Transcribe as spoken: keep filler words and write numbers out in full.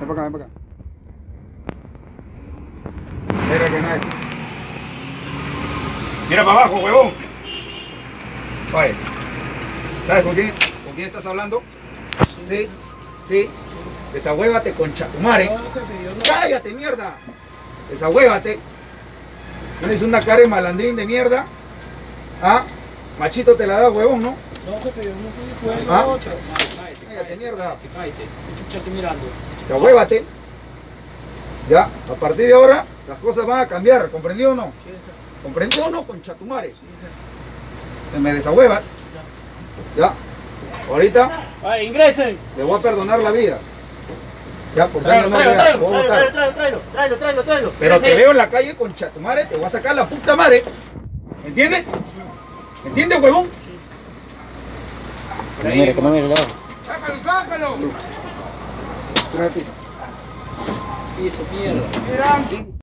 Ven para acá, ven para acá. Mira que no es. Mira para abajo, huevón. Vale. ¿Sabes con quién, con quién estás hablando? Sí, sí. Desahuévate, concha tu madre. ¡Cállate, mierda! Desahuévate. Tienes una cara de malandrín de mierda. ¿Ah? Machito te la da, huevón, ¿no? No, jefe, yo no soy juez, ¿Ah? no, otro. Cállate, mierda. Cállate, chucha, estoy mirando. Desahuévate. Ya, a partir de ahora las cosas van a cambiar, ¿comprendido o no? Sí, jefe. ¿Comprendido o no, concha tu madre? Sí, jefe. Te me desahuevas. Ya. Ahorita Vale, ingresen. le voy a perdonar la vida. Ya, por Tráelo, darle una tráelo, idea, tráelo, puedo tráelo, votar. tráelo, tráelo, tráelo, tráelo, tráelo. Pero te Ingresen. veo en la calle, concha tu madre, te voy a sacar la puta madre. ¿Me entiendes? ¿Me entiendes, huevón? Que no mire, que no mire, luego. Sácalo, sácalo. Gratis. Piso, mierda.